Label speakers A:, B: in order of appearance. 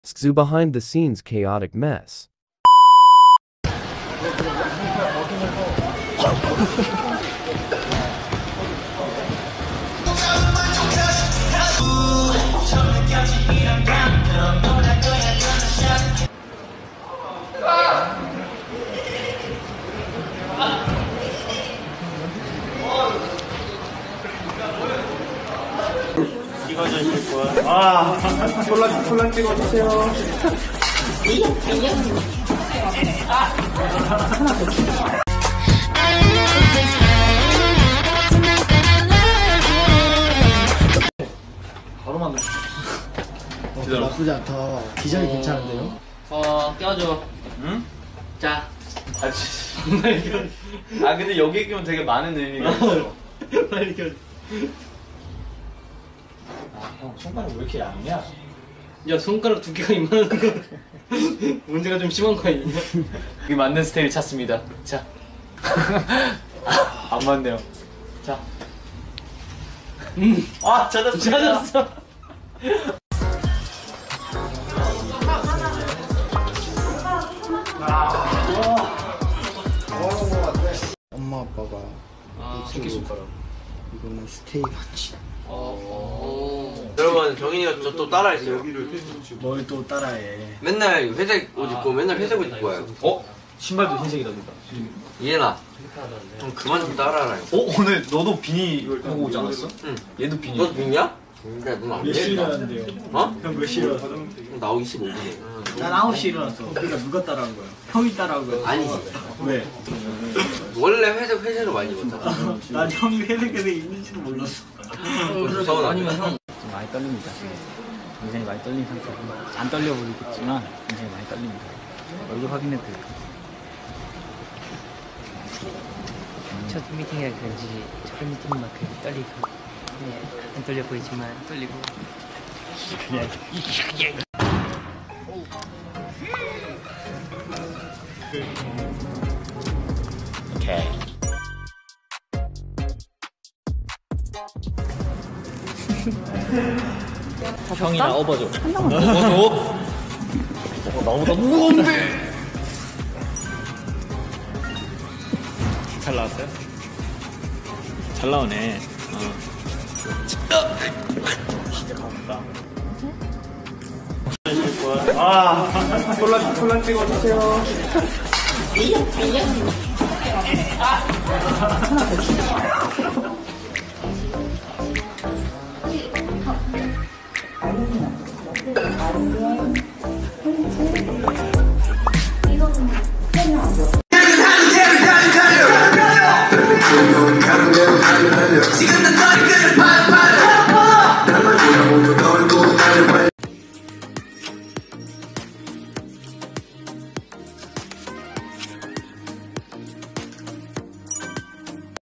A: XU behind the scenes chaotic mess.
B: 찍어주실 분. 콜라 찍어주세요.
C: 바로 만나. 나쁘지 않다. 디자인 괜찮은데요?
B: 껴줘.
D: 응?
B: 자.
D: 아 근데 여기 끼면 되게 많은 의미가 있어.
B: 빨리 껴줘.
C: 형 손가락 왜 이렇게 얇냐?
B: 야, 손가락 두께가 이만한 거. 문제가 좀 심한 거 아니냐?
D: 여기 맞는 스타일 찾습니다. 자. 안 맞네요. 자. 아 찾았습니다.
B: 찾았어.
C: 엄마 아빠가
B: 새끼 손가락.
C: 이거는 스테이 같이.
E: 여러분 정인이가 저 또 따라했어요.
C: 뭘 또 따라해?
E: 맨날 회색 옷 입고 맨날 회색 옷 입고 와요.
D: 신발도 흰색이다 보다.
E: 이해나. 좀 그만 좀 따라하라.
D: 오늘 너도 비니 하고 오지 않았어?
E: 응.
D: 얘도 비니.
E: 너 비냐? 그러니까 넌안
C: 몇 시에
E: 되겠다.
C: 일어났는데요?
E: 어?
C: 형 몇 시에 일어났어?
E: 나오기 15분이야.
C: 난 9시에 일어났어. 그러니까 누가 따라한 거야? 형이 따라한 거야?
E: 아니지.
C: 왜?
E: 원래 회색으로 많이 입었잖아.
C: 난 형이 회색에 있는지도 몰랐어.
E: 무서워.
B: 아니면 형.
F: 많이 떨립니다. 굉장히 많이 떨린 상태고 안 떨려 보이겠지만 굉장히 많이 떨립니다. 얼굴 확인해 드릴까요?
G: 첫 미팅이라 그런지 첫 미팅만큼 떨리고 네, 안 떨려 보이지만 떨리고
F: 그냥 오케이. 형이나 업어줘. 업어줘. 나보다 무거운데. 잘 나왔어요? 잘 나오네. 진짜 가볍다.
B: 콜라 찍어주세요.